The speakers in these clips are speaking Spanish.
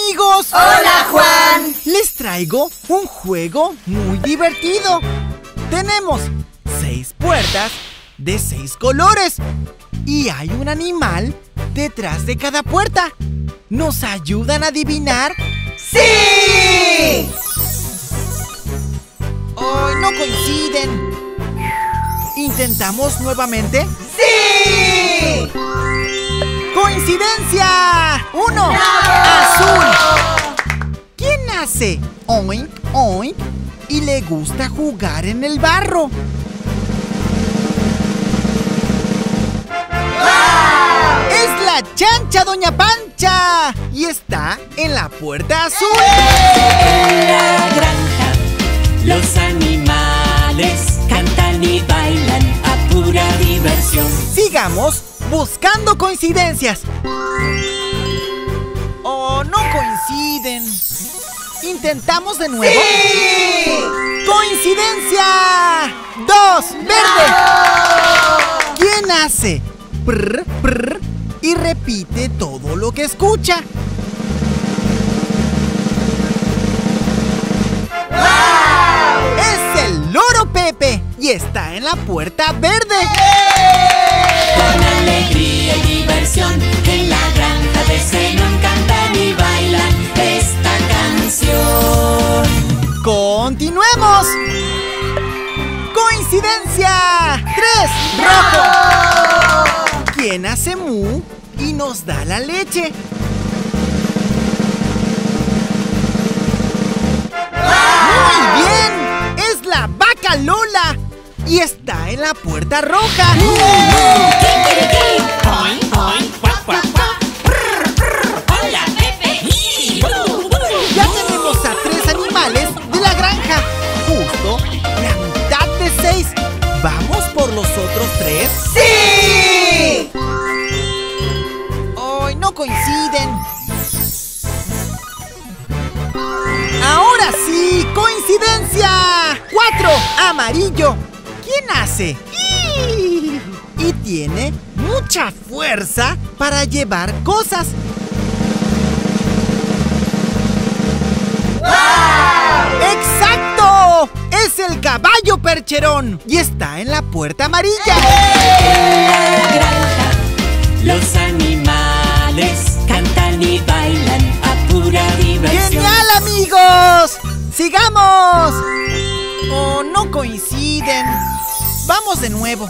amigos! ¡Hola, Juan! Les traigo un juego muy divertido. Tenemos 6 puertas de 6 colores y hay un animal detrás de cada puerta. ¿Nos ayudan a adivinar? ¡Sí! ¡Ay, no coinciden! ¿Intentamos nuevamente? ¡Sí! ¡Coincidencia! 1. ¡No! ¡Azul! ¿Quién hace oink, oink y le gusta jugar en el barro? ¡Wow! ¡Es la chancha Doña Pancha! Y está en la puerta azul. En la granja los animales cantan y bailan a pura diversión. Sigamos buscando coincidencias. ¡Oh, no coinciden! ¿Intentamos de nuevo? ¡Sí! ¡Coincidencia! 2. ¡Verde! ¡No! ¿Quién hace prr, prr y repite todo lo que escucha? ¡Wow! ¡Es el loro Pepe! Y está en la puerta verde. Con alegría y diversión en la granja de Zenón cantan y bailan esta canción. ¡Continuemos! ¡Coincidencia! 3. ¡Rojo! ¿Quién hace mu y nos da la leche? ¡Muy bien! ¡Es la vaca Lola! Y está en la puerta roja. Hola, Pepe. Ya tenemos a 3 animales de la granja. Justo la mitad de 6. ¿Vamos por los otros 3? ¡Sí! ¡Ay, no coinciden! ¡Ahora sí! ¡Coincidencia! 4. Amarillo. ¿Quién hace? Y tiene mucha fuerza para llevar cosas. ¡Wow! ¡Exacto! ¡Es el caballo percherón! Y está en la puerta amarilla. En la granja los animales cantan y bailan a pura diversión. ¡Genial, amigos! ¡Sigamos! ¡Oh, no coinciden! ¡Vamos de nuevo!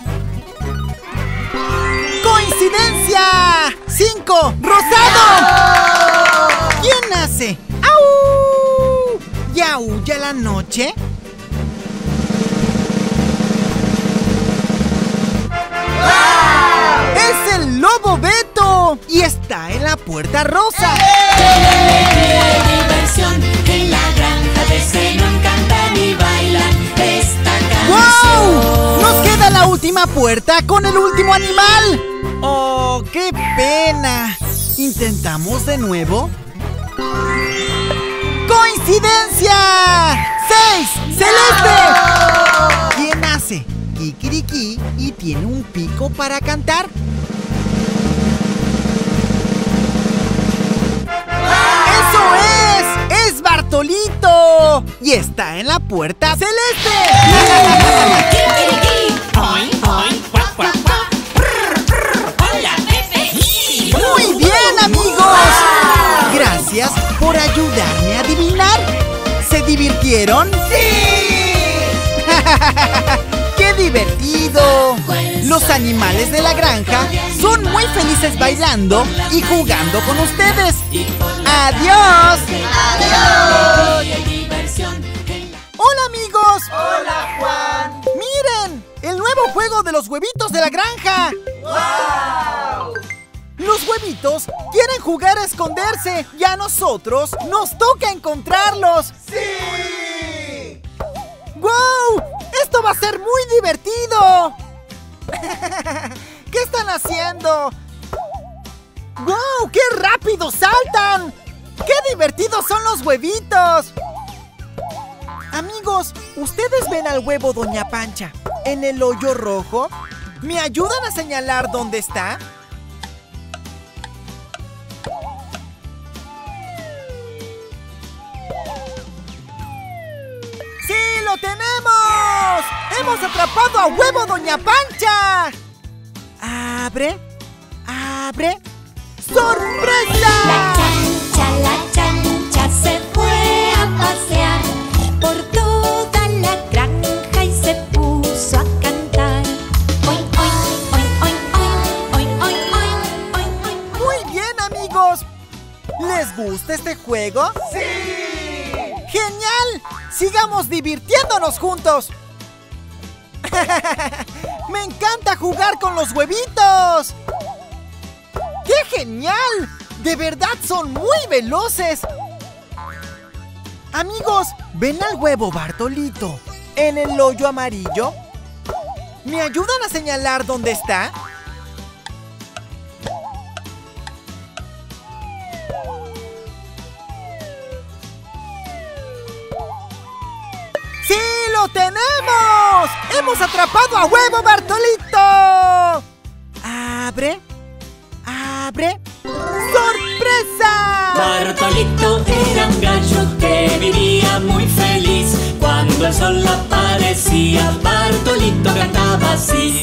¡Coincidencia! 5. ¡Rosado! ¿Quién hace? ¡Au! ¿Y aúlla la noche? ¡Wow! ¡Es el lobo Beto! Y está en la puerta rosa. Con alegría y diversión en la granja de Zenón cantan y bailan esta canción. ¡Wow! Nos queda la última puerta con el último animal. ¡Oh, qué pena! ¿Intentamos de nuevo? ¡Coincidencia! 6. ¡Celeste! ¿Quién hace kikiriki y tiene un pico para cantar? ¡Eso es! ¡Es Bartolito! Y está en la puerta celeste. Hola, Pepe. ¡Muy bien, amigos! Gracias por ayudarme a adivinar. ¿Se divirtieron? ¡Sí! ¡Qué divertido! Los animales de la granja son muy felices bailando y jugando con ustedes. ¡Adiós! ¡Adiós! ¡Hola, amigos! ¡Hola, Juan! ¡Miren! ¡El nuevo juego de los huevitos de la granja! ¡Wow! Los huevitos quieren jugar a esconderse y a nosotros nos toca encontrarlos. ¡Sí! ¡Wow! ¡Esto va a ser muy divertido! ¿Qué están haciendo? ¡Wow! ¡Qué rápido saltan! ¡Qué divertidos son los huevitos! Amigos, ¿ustedes ven al huevo Doña Pancha en el hoyo rojo? ¿Me ayudan a señalar dónde está? lo tenemos! ¡Hemos atrapado a Huevo Doña Pancha! ¡Abre! ¡Abre! ¡Sorpresa! La chancha se fue a pasear por toda la granja y se puso a cantar. Oin, oin, oin, oin, oin, oin, oin, oin, oin. Muy bien, amigos. ¿Les gusta este juego? ¡Sí! ¡Genial! ¡Sigamos divirtiéndonos juntos! ¡Me encanta jugar con los huevitos! ¡Qué genial! ¡De verdad son muy veloces! Amigos, ¿ven al huevo Bartolito en el hoyo amarillo? ¿Me ayudan a señalar dónde está? ¡Sí, lo tenemos! ¡Hemos atrapado a Huevo Bartolito! ¡Abre! ¡Abre! ¡Sorpresa! Bartolito era un gallo que vivía muy feliz. Cuando el sol aparecía, Bartolito cantaba así.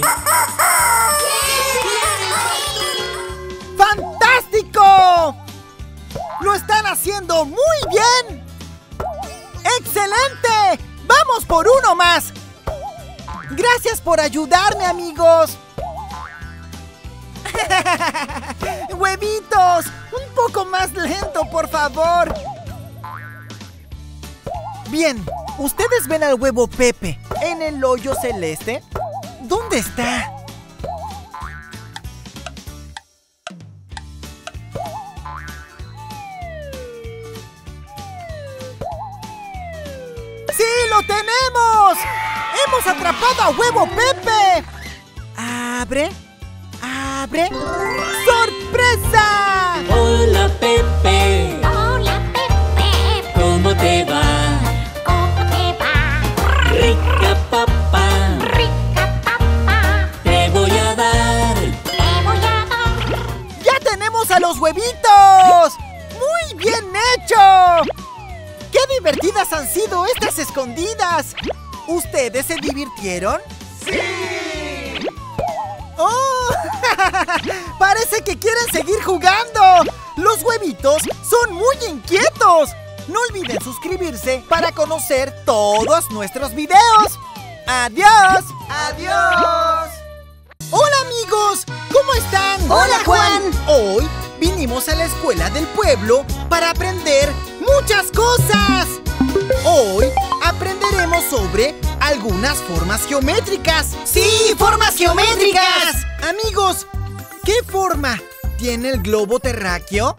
¡Fantástico! ¡Lo están haciendo muy bien! ¡Excelente! ¡Vamos por uno más! ¡Gracias por ayudarme, amigos! ¡Huevitos! ¡Un poco más lento, por favor! Bien, ¿ustedes ven al huevo Pepe en el hoyo celeste? ¿Dónde está? ¡Sí, lo tenemos! ¡Hemos atrapado a Huevo Pepe! ¡Abre! ¡Abre! ¡Sorpresa! Hola Pepe, Hola Pepe, ¿cómo te va? ¿cómo te va? Rica papa, Rica papa, te voy a dar. te voy a dar. ¡Ya tenemos a los huevitos! ¡Muy bien hecho! ¡Qué divertidas han sido estas escondidas! ¿Ustedes se divirtieron? ¡Sí! ¡Oh! ¡Parece que quieren seguir jugando! ¡Los huevitos son muy inquietos! No olviden suscribirse para conocer todos nuestros videos. ¡Adiós! ¡Adiós! ¡Hola, amigos! ¿Cómo están? ¡Hola, Juan! Hoy vinimos a la escuela del pueblo para aprender muchas cosas. Hoy aprenderemos sobre algunas formas geométricas. ¡Sí, formas geométricas! Amigos, ¿qué forma tiene el globo terráqueo?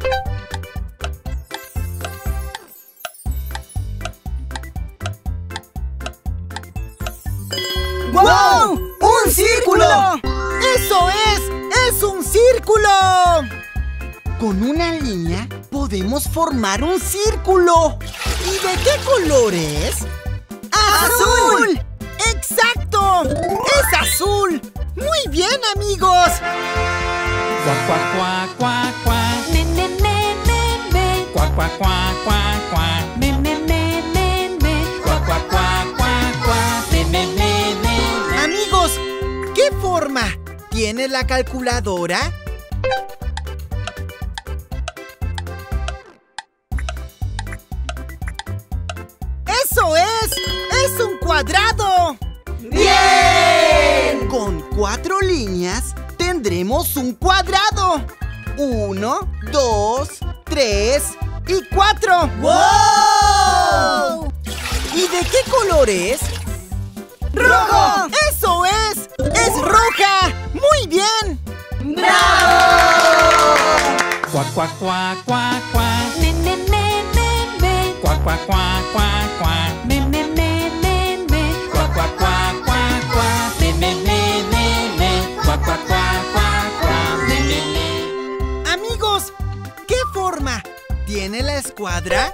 ¡Wow! ¡Un círculo! ¡Eso es! ¡Es un círculo! Con una línea podemos formar un círculo. ¿Y de qué color es? ¡Azul! ¡Exacto! ¡Es azul! ¡Muy bien, amigos! Cuac, cuac, cuac, cuac, cuac. Me, me, me, me, me. Cuac, cuac, cuac, cuac, cuac. Me, me, me, me, me. Cuac, cuac, cuac, cuac, cuac. Me, me, me, me. Amigos, ¿qué forma tiene la calculadora? ¡Eso es! ¡Es un cuadrado! ¡Bien! Con 4 líneas tendremos un cuadrado. 1, 2, 3 y 4. ¡Wow! ¿Y de qué color es? ¡Rojo! ¡Eso es! ¡Es roja! ¡Muy bien! ¡Bravo! Cuac, cuac, cuac, cuac, cuac. Me, me, me, me, me. Cuac, cuac, cuac, cuac, cuac. Me, me, me, me, me. Cuac, cuac, cuac, cuac, cuac. Me, me, me, me, me. Cuac, cuac, cuac, cuac, cuac. Me, me, me. Amigos, ¿qué forma tiene la escuadra?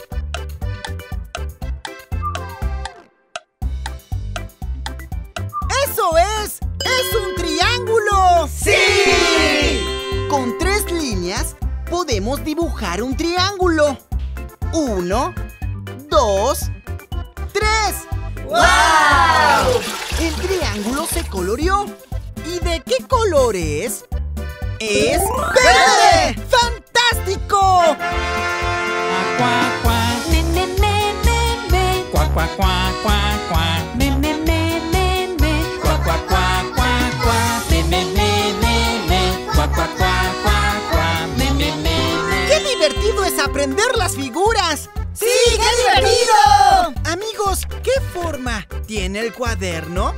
¡Eso es! ¡Es un triángulo! ¡Sí! Con 3 líneas podemos dibujar un triángulo. 1, 2 3. ¡Wow! El triángulo se coloreó. ¿Y de qué color es? ¡Es verde! ¡Fantástico! Cuac, cuac, Me, me, me, me, me. cuac, cuac, cuac, cuac, cuac. Me, me, me, me, me. Cuac, cuac, cuac, cuac, cuac. Me, me, me, me. Cuac, cuac, cuac, cuac, cuac. Me, me, me. ¡Qué divertido es aprender las figuras! ¡Sí, qué divertido! Amigos, ¿qué forma tiene el cuaderno?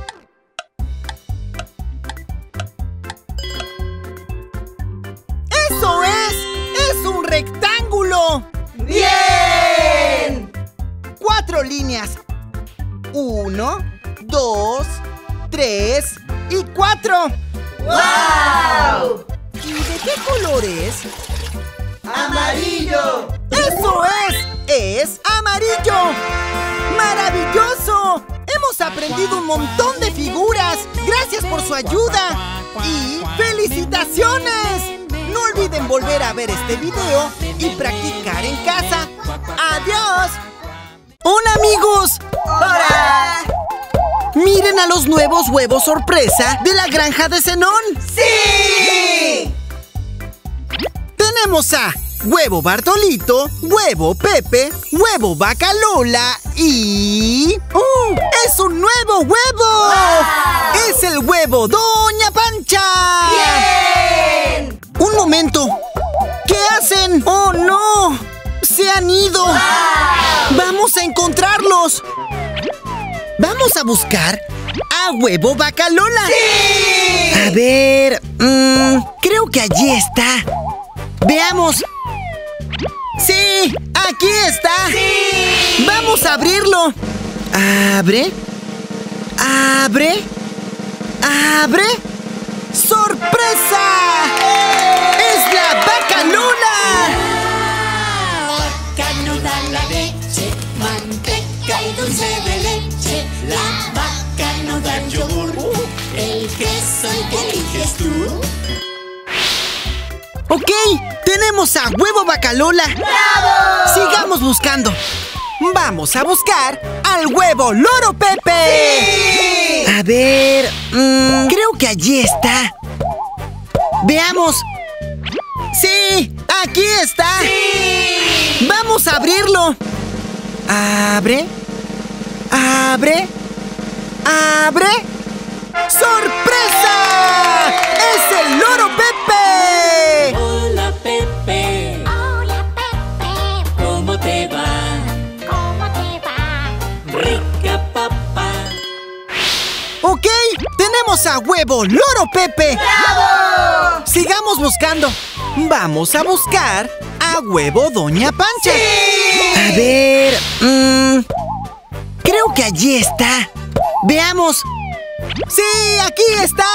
¡Eso es! ¡Es un rectángulo! ¡Bien! 4 líneas. 1, 2, 3 y 4. ¡Wow! ¿Y de qué color es? ¡Amarillo! ¡Eso es! ¡Es amarillo! ¡Maravilloso! Hemos aprendido un montón de figuras. Gracias por su ayuda. ¡Y felicitaciones! No olviden volver a ver este video y practicar en casa. ¡Adiós! ¡Hola, amigos! ¡Hola! ¡Miren a los nuevos huevos sorpresa de la granja de Zenón! ¡Sí! Tenemos a Huevo Bartolito, Huevo Pepe, Huevo Vaca Lola y... ¡Oh! ¡Es un nuevo huevo! ¡Wow! ¡Es el huevo Doña Pancha! ¡Bien! ¡Un momento! ¿Qué hacen? ¡Oh, no! ¡Se han ido! ¡Wow! ¡Vamos a encontrarlos! Vamos a buscar a Huevo Vaca Lola. ¡Sí! A ver... creo que allí está. Veamos. ¡Sí! ¡Aquí está! ¡Sí! ¡Vamos a abrirlo! ¡Abre! ¡Abre! ¡Abre! ¡Sorpresa! ¡Es la Vaca Lola! Vaca no da la leche, manteca y dulce de leche. La vaca no da yogur, el queso que eliges tú. Ok, tenemos a Huevo Vaca Lola. ¡Bravo! Sigamos buscando. Vamos a buscar al Huevo Loro Pepe. ¡Sí! A ver, creo que allí está. Veamos. ¡Sí! ¡Aquí está! ¡Sí! ¡Vamos a abrirlo! ¡Abre! ¡Abre! ¡Abre! ¡Sorpresa! ¡Es el Loro Pepe! Hola, Pepe. Hola, Pepe. ¿Cómo te va? ¿Cómo te va? Rica papa. Ok, tenemos a Huevo Loro Pepe. ¡Bravo! Sigamos buscando. Vamos a buscar a Huevo Doña Pancha. ¡Sí! A ver, creo que allí está. Veamos. ¡Sí! ¡Aquí está!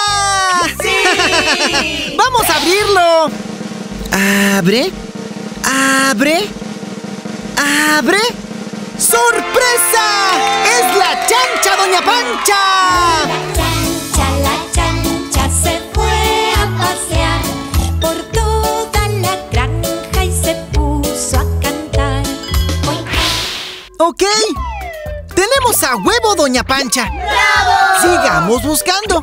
¡Sí! ¡Vamos a abrirlo! ¡Abre! ¡Abre! ¡Abre! ¡Sorpresa! ¡Es la chancha Doña Pancha! La chancha se fue a pasear por toda la granja y se puso a cantar. Oink, Ok, tenemos a Huevo Doña Pancha. ¡Bravo! Sigamos buscando.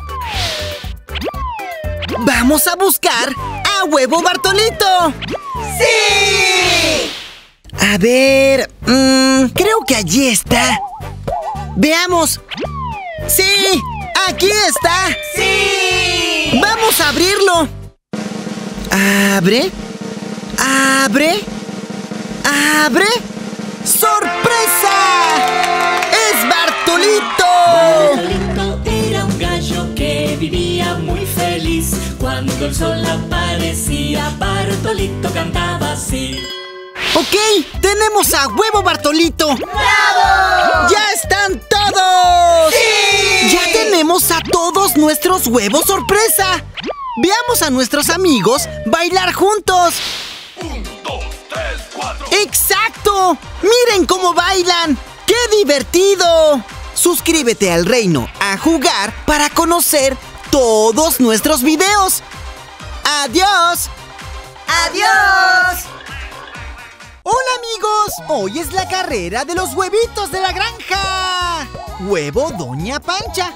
Vamos a buscar a Huevo Bartolito. ¡Sí! A ver, creo que allí está. Veamos. ¡Sí! ¡Aquí está! ¡Sí! ¡Vamos a abrirlo! ¡Abre! ¡Abre! ¡Abre! ¡Sorpresa! ¡Es Bartolito! Bartolito era un gallo que vivía muy feliz. Cuando el sol aparecía, Bartolito cantaba así. Ok, tenemos a Huevo Bartolito. ¡Bravo! ¡Ya están todos! ¡Sí! ¡Ya tenemos a todos nuestros huevos sorpresa! Veamos a nuestros amigos bailar juntos. 1, 2, 3, 4. ¡Exacto! ¡Miren cómo bailan! ¡Qué divertido! Suscríbete al Reino a Jugar para conocer todos nuestros videos. ¡Adiós! ¡Adiós! ¡Hola, amigos! amigos! Hoy es la carrera de los huevitos de la granja. Huevo Doña Pancha.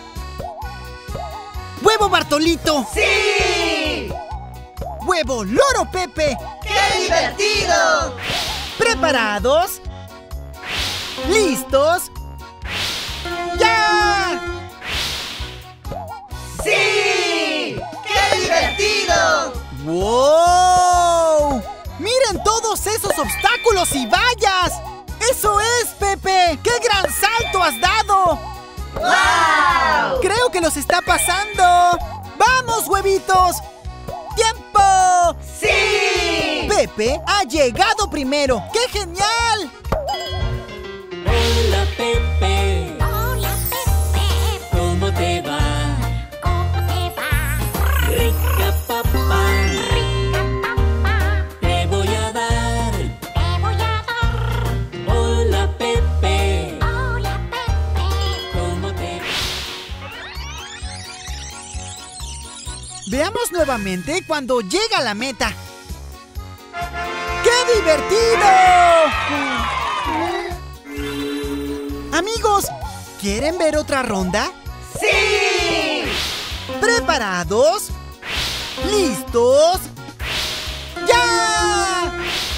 Huevo Bartolito. ¡Sí! Huevo Loro Pepe. ¡Qué divertido! ¿Preparados? ¿Listos? ¡Ya! ¡Sí! ¡Qué divertido! ¡Wow! ¡Miren todos esos obstáculos y vallas! ¡Eso es, Pepe! ¡Qué gran salto has dado! ¡Wow! Creo que los está pasando. ¡Vamos, huevitos! ¡Tiempo! ¡Sí! Pepe ha llegado primero. ¡Qué genial! Hola, Pepe. Hola, Pepe. ¿Cómo te va? ¿Cómo te va? Rica papá. Rica papá. Te voy a dar. Te voy a dar. Hola, Pepe. Hola, Pepe. ¿Cómo te va? Veamos nuevamente cuando llega a la meta. ¡Qué divertido! Amigos, ¿quieren ver otra ronda? ¡Sí! ¿Preparados? ¿Listos? ¡Ya!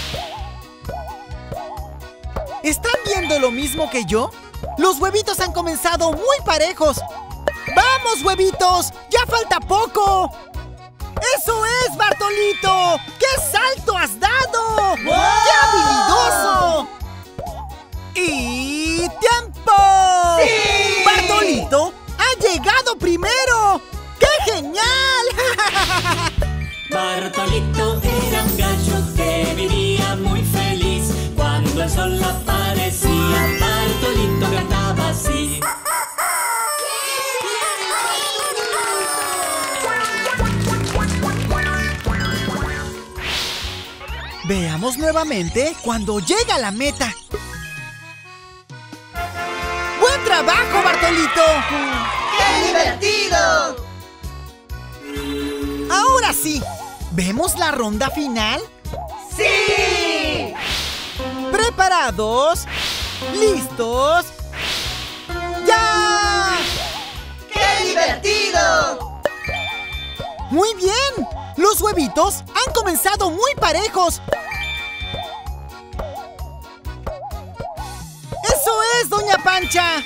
¿Están viendo lo mismo que yo? Los huevitos han comenzado muy parejos. ¡Vamos, huevitos! ¡Ya falta poco! ¡Eso es, Bartolito! ¡Qué salto has dado! ¡Wow! ¡Qué habilidoso! ¡Y tiempo! ¡Sí! ¡Bartolito ha llegado primero! ¡Qué genial! Bartolito era un gallo que vivía muy feliz. Cuando el sol aparecía, Bartolito cantaba así. Veamos nuevamente cuando llega a la meta. ¡Buen trabajo, Bartolito! ¡Qué divertido! Ahora sí, ¿vemos la ronda final? ¡Sí! ¿Preparados? ¿Listos? ¡Ya! ¡Qué divertido! ¡Muy bien! Los huevitos han comenzado muy parejos. ¡Eso es, Doña Pancha!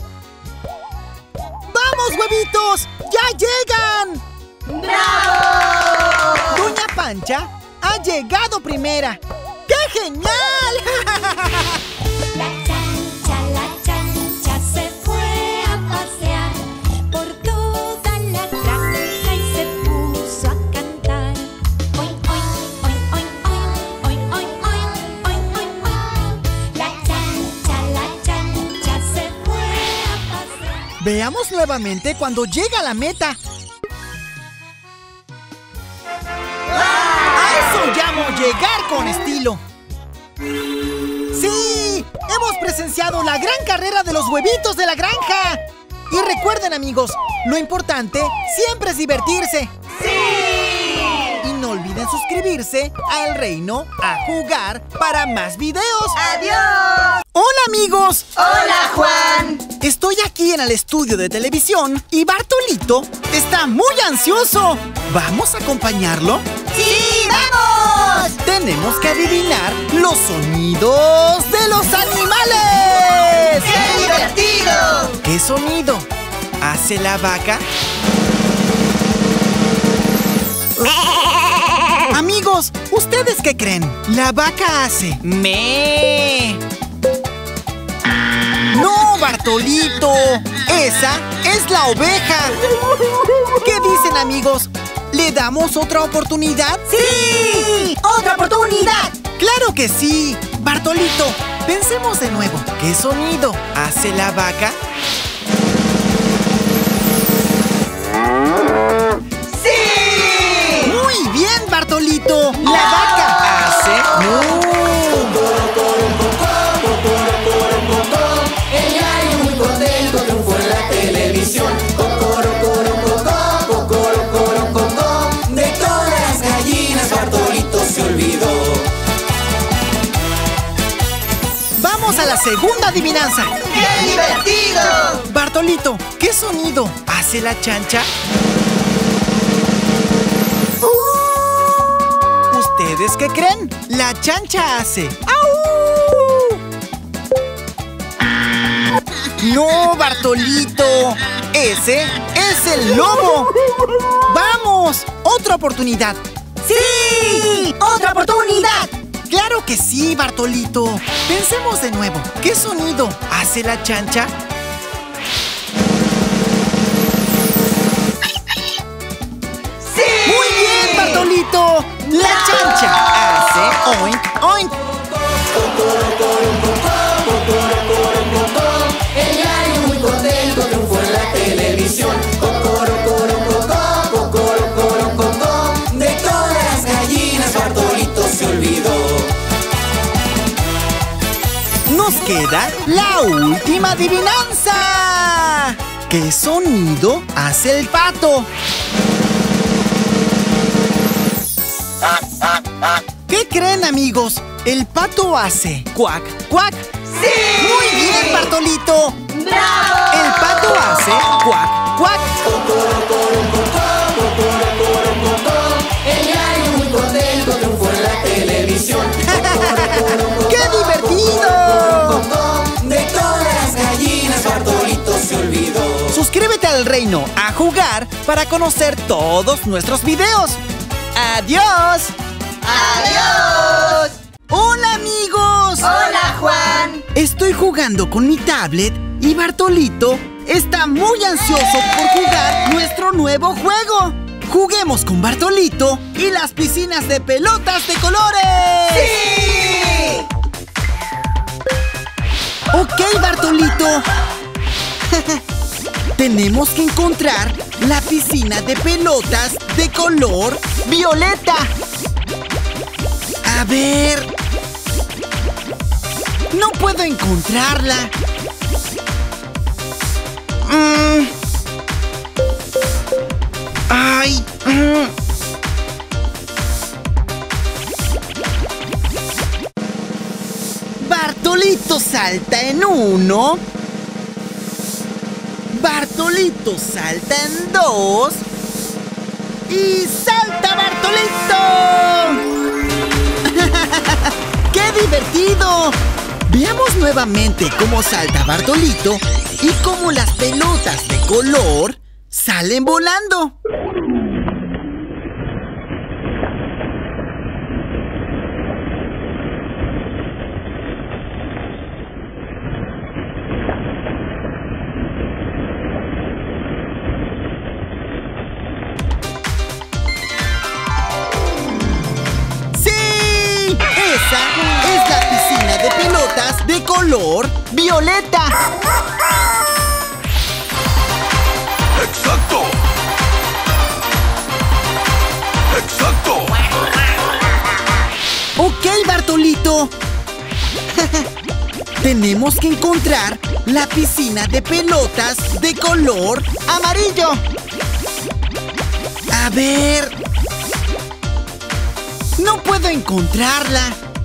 ¡Vamos, huevitos! ¡Ya llegan! ¡Bravo! Doña Pancha ha llegado primera. ¡Qué genial! La chancha se fue a pasear por toda la granja y se puso a cantar. Oin, oin, oin, oin, oin, oin, oin, oin, oin, oin. La chancha se fue a pasear. Veamos nuevamente cuando llega a la meta. A eso llamo llegar con estilo. ¡Sí! ¡Hemos presenciado la gran carrera de los huevitos de la granja! Y recuerden, amigos, lo importante siempre es divertirse. ¡Sí! Y no olviden suscribirse a El Reino a Jugar para más videos. ¡Adiós! ¡Hola, amigos! ¡Hola, Juan! Estoy aquí en el estudio de televisión y Bartolito está muy ansioso. ¿Vamos a acompañarlo? ¡Sí, vamos! Tenemos que adivinar los sonidos de los animales. ¡Qué divertido! ¿Qué sonido hace la vaca? Amigos, ¿ustedes qué creen? La vaca hace ¡me! ¡No, Bartolito! ¡Esa es la oveja! ¿Qué dicen, amigos? ¿Le damos otra oportunidad? ¡Sí! ¡Otra oportunidad! ¡Claro que sí! Bartolito, pensemos de nuevo. ¿Qué sonido hace la vaca? ¡Sí! ¡Muy bien, Bartolito! La vaca hace ¡mu! El gallo muy contento triunfó en la televisión. De todas las gallinas Bartolito se olvidó. ¡Vamos a la segunda adivinanza! ¡Qué divertido! Bartolito, ¿qué sonido hace la chancha? ¿Ustedes qué creen? La chancha hace ¡au! No, Bartolito. Ese es el lobo. ¡Vamos! ¡Otra oportunidad! ¡Sí! ¡Otra oportunidad! ¡Claro que sí, Bartolito! Pensemos de nuevo. ¿Qué sonido hace la chancha? ¡Sí! ¡Muy bien, Bartolito! La chancha hace oink, oink. El gallo muy contento triunfó en la televisión. De todas las gallinas Bartolito se olvidó. Nos queda la última adivinanza. ¿Qué sonido hace el pato? ¿Qué creen, amigos? El pato hace cuac, cuac. ¡Sí! ¡Muy bien, Bartolito! ¡Bravo! El pato hace cuac, cuac. El gallo muy contento triunfó en la televisión. ¡Qué divertido! De todas las gallinas Bartolito se olvidó. Suscríbete al Reino a Jugar para conocer todos nuestros videos. ¡Adiós! ¡Adiós! ¡Hola, amigos! ¡Hola, Juan! Estoy jugando con mi tablet y Bartolito está muy ansioso por jugar nuestro nuevo juego. Juguemos con Bartolito y las piscinas de pelotas de colores. ¡Sí! Ok, Bartolito. Tenemos que encontrar la piscina de pelotas de color violeta. A ver. No puedo encontrarla. Ay. Bartolito salta en 1. Bartolito salta en 2. ¡Y salta Bartolito! ¡Qué divertido! Veamos nuevamente cómo salta Bartolito y cómo las pelotas de color salen volando. Esa es la piscina de pelotas de color violeta. ¡Exacto! ¡Exacto! Ok, Bartolito. Tenemos que encontrar la piscina de pelotas de color amarillo. A ver. No puedo encontrarla.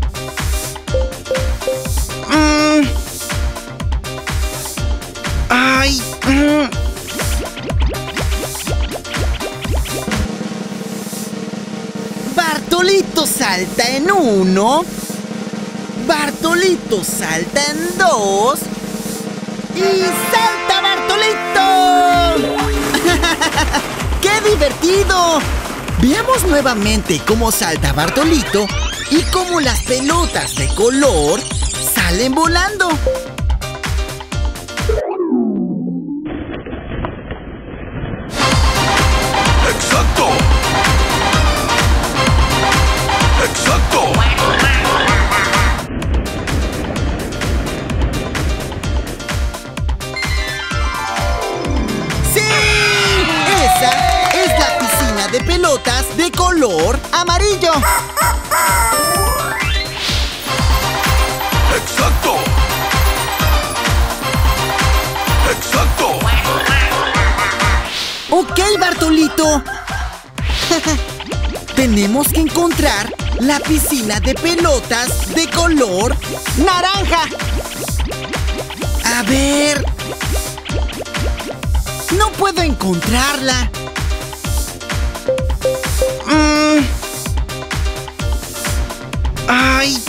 Ay. Bartolito salta en 1. Bartolito salta en 2. ¡Y salta Bartolito! ¡Qué divertido! Veamos nuevamente cómo salta Bartolito y cómo las pelotas de color salen volando. ¡Exacto! ¡Exacto! ¡Sí! Esa es la piscina de pelotas de color amarillo. ¡Exacto! ¡Exacto! Ok, Bartolito. Tenemos que encontrar la piscina de pelotas de color naranja. A ver. No puedo encontrarla. Ay.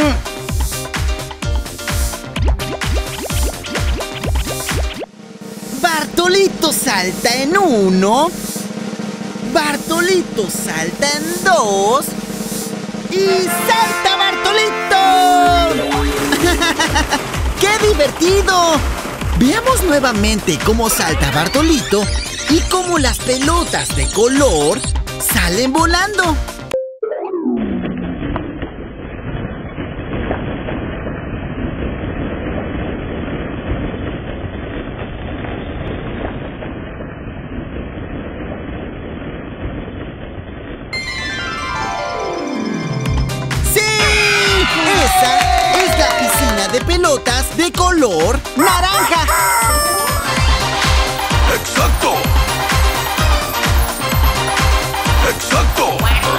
Bartolito salta en 1. Bartolito salta en 2. ¡Y salta Bartolito! ¡Qué divertido! Veamos nuevamente cómo salta Bartolito y cómo las pelotas de color salen volando. Esa es la piscina de pelotas de color naranja. ¡Exacto! ¡Exacto!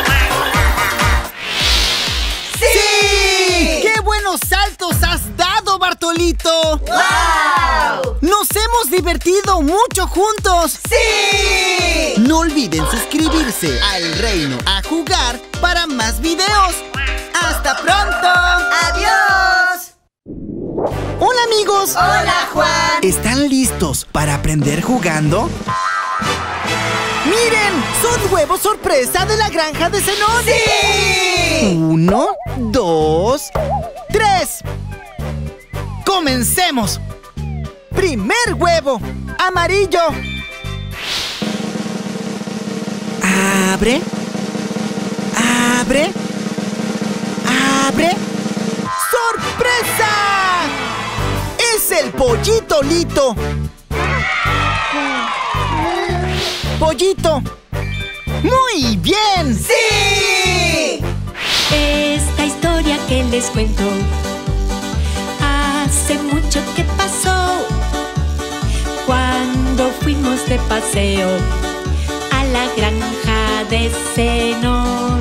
¡Sí! ¡Qué buenos saltos has dado, Bartolito! ¡Wow! ¡Nos hemos divertido mucho juntos! ¡Sí! No olviden suscribirse a El Reino a Jugar para más videos. ¡Hasta pronto! ¡Adiós! ¡Hola, amigos! ¡Hola, Juan! ¿Están listos para aprender jugando? ¡Miren! ¡Son huevos sorpresa de la granja de Zenón! ¡Sí! 1, 2, 3. ¡Comencemos! Primer huevo, amarillo. Abre. Abre. ¡Abre! ¡Sorpresa! ¡Es el Pollito Lito! ¡Pollito! ¡Muy bien! ¡Sí! Esta historia que les cuento hace mucho que pasó, cuando fuimos de paseo a la granja de Zenón.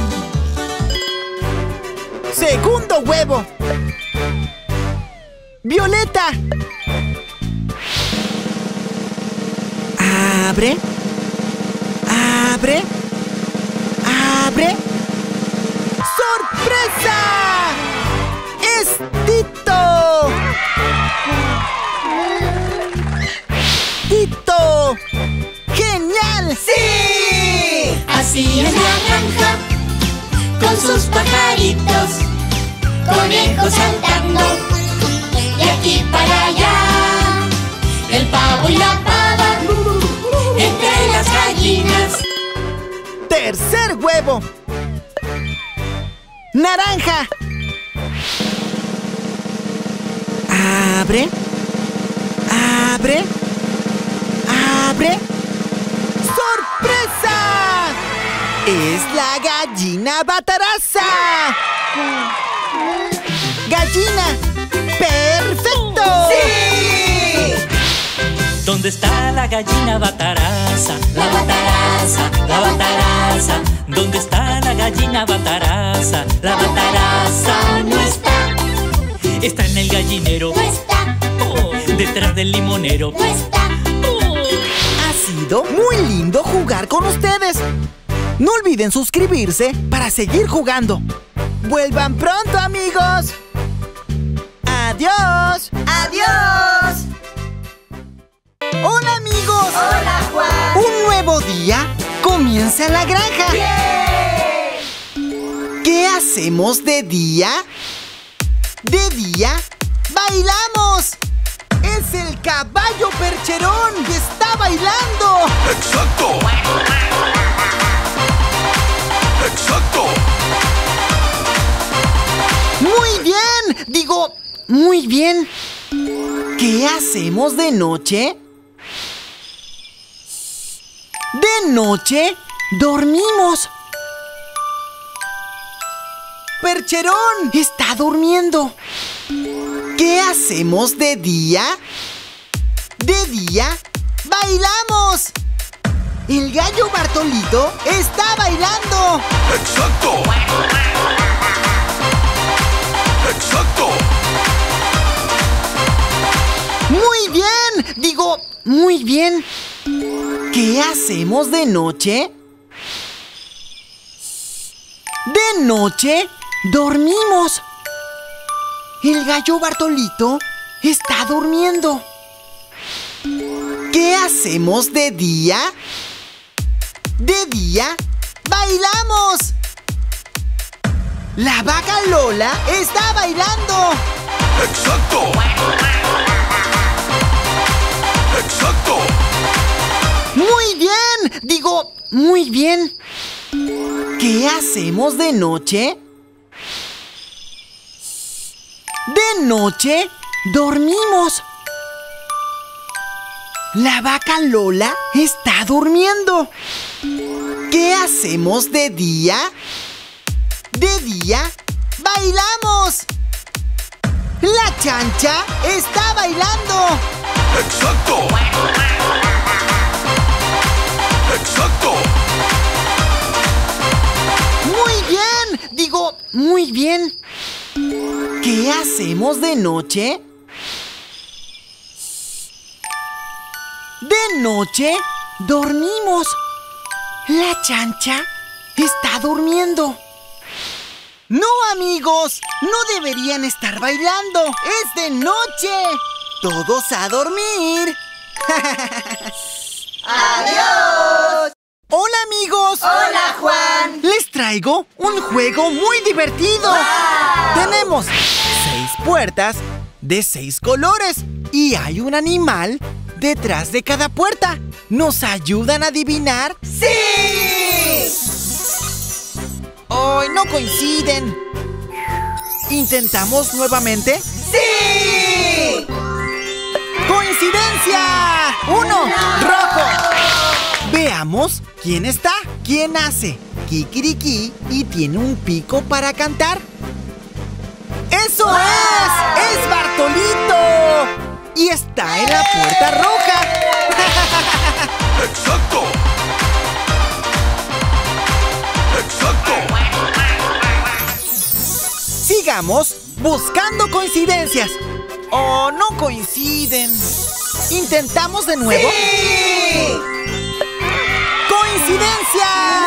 Segundo huevo. Violeta. Abre. Abre. Abre. ¡Sorpresa! ¡Es Tito! ¡Tito! ¡Genial! ¡Sí! Así es la granja, con sus pajaritos, conejos saltando, de aquí para allá, el pavo y la pava, entre las gallinas. Tercer huevo. Naranja. Abre. Abre. Abre. ¡Sorpresa! Es la gallina bataraza. Gallina. ¡Perfecto! ¡Sí! ¿Dónde está la gallina bataraza? La bataraza, la bataraza. ¿Dónde está la gallina bataraza? La bataraza no está. Está en el gallinero. No está, Oh, detrás del limonero. no está. Ha sido muy lindo jugar con ustedes. No olviden suscribirse para seguir jugando. Vuelvan pronto, amigos. ¡Adiós! ¡Adiós! ¡Hola, amigos! ¡Hola, Juan! Un nuevo día comienza en la granja. ¡Bien! ¿Qué hacemos de día? De día, bailamos. Es el caballo percherón que está bailando. ¡Exacto! ¡Exacto! Muy bien, digo, muy bien. ¿Qué hacemos de noche? De noche, dormimos. Percherón está durmiendo. ¿Qué hacemos de día? De día, bailamos. El gallo Bartolito está bailando. ¡Exacto! ¡Exacto! muy bien. ¿Qué hacemos de noche? De noche dormimos. El gallo Bartolito está durmiendo. ¿Qué hacemos de día? De día bailamos. La vaca Lola está bailando. ¡Exacto! ¡Exacto! Muy bien, digo, muy bien. ¿Qué hacemos de noche? De noche dormimos. La vaca Lola está durmiendo. ¿Qué hacemos de día? De día bailamos. La chancha está bailando. ¡Exacto! ¡Exacto! Muy bien, digo, muy bien. ¿Qué hacemos de noche? De noche dormimos. La chancha está durmiendo. No, amigos, no deberían estar bailando. Es de noche. Todos a dormir. ¡Adiós! Hola, amigos. ¡Hola, Juan! Les traigo un juego muy divertido. ¡Wow! Tenemos 6 puertas de 6 colores y hay un animal detrás de cada puerta. ¿Nos ayudan a adivinar? ¡Sí! ¡Ay, no coinciden! ¿Intentamos nuevamente? ¡Sí! ¡Coincidencia! ¡Uno! ¡Rojo! Veamos quién está. ¿Quién hace kikiriki y tiene un pico para cantar? ¡Eso es! ¡Es Bartolito! Y está en la puerta roja. ¡Exacto! ¡Exacto! Sigamos buscando coincidencias. ¡Oh, no coinciden! ¿Intentamos de nuevo? ¡Sí! ¡Coincidencia!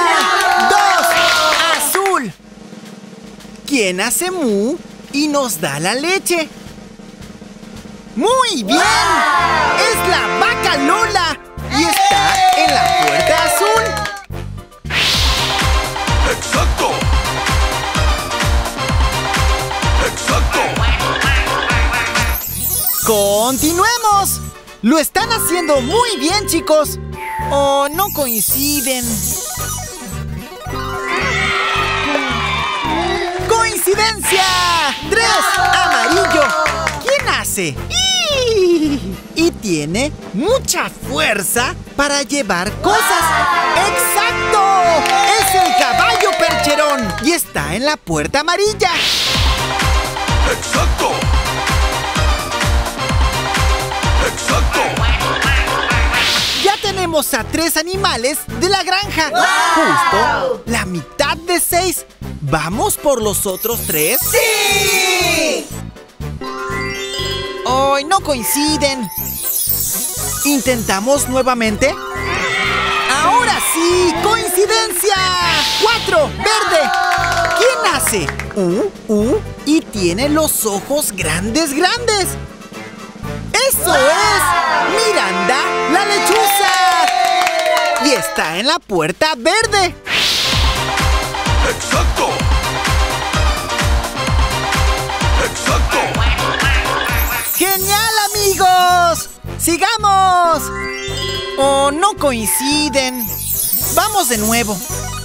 ¡2! ¡Azul! ¿Quién hace mu y nos da la leche? ¡Muy bien! ¡Es la vaca Lola! Y está en la puerta azul. ¡Exacto! ¡Exacto! ¡Continuemos! Lo están haciendo muy bien, chicos. ¡Oh, no coinciden! ¡Coincidencia! 3, amarillo. ¿Quién hace? Y tiene mucha fuerza para llevar cosas. ¡Exacto! ¡Es el caballo percherón! Y está en la puerta amarilla. ¡Exacto! ¡Exacto! Ya tenemos a 3 animales de la granja. Justo la mitad de 6. ¿Vamos por los otros 3? ¡Sí! ¡Ay, no coinciden! ¿Intentamos nuevamente? ¡Ahora sí! ¡Coincidencia! 4, verde. ¿Quién hace? Y tiene los ojos grandes. ¡Eso es! ¡Miranda, la lechuza! Y está en la puerta verde. ¡Exacto! ¡Exacto! ¡Genial, amigos! ¡Sigamos! ¡Oh, no coinciden! ¡Vamos de nuevo!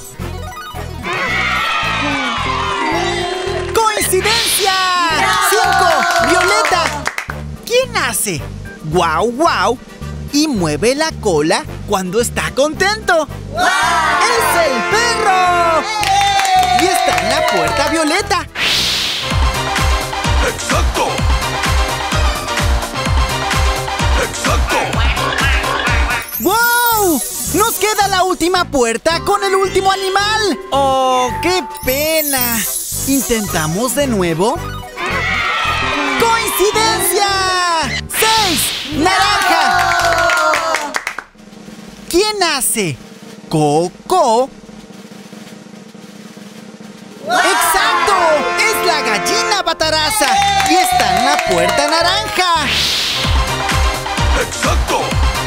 ¡Coincidencia! 5, violeta. ¿Quién hace? ¡Guau! Y mueve la cola cuando está contento. ¡Es el perro! Y está en la puerta violeta. ¡Exacto! ¡Exacto! ¡Wow! Nos queda la última puerta con el último animal. ¡Oh, qué pena! ¿Intentamos de nuevo? ¡Coincidencia! 6, naranja. hace co-co. ¡Exacto! ¡Es la gallina Bataraza! Y está en la puerta naranja. Exacto.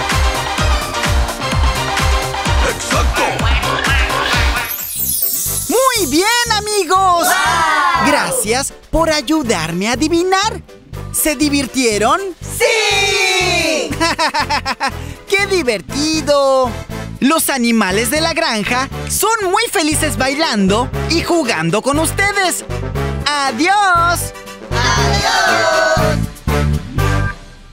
Exacto. ¡Muy bien, amigos! Gracias por ayudarme a adivinar. ¿Se divirtieron? ¡Sí! ¡Qué divertido! Los animales de la granja son muy felices bailando y jugando con ustedes. ¡Adiós! ¡Adiós!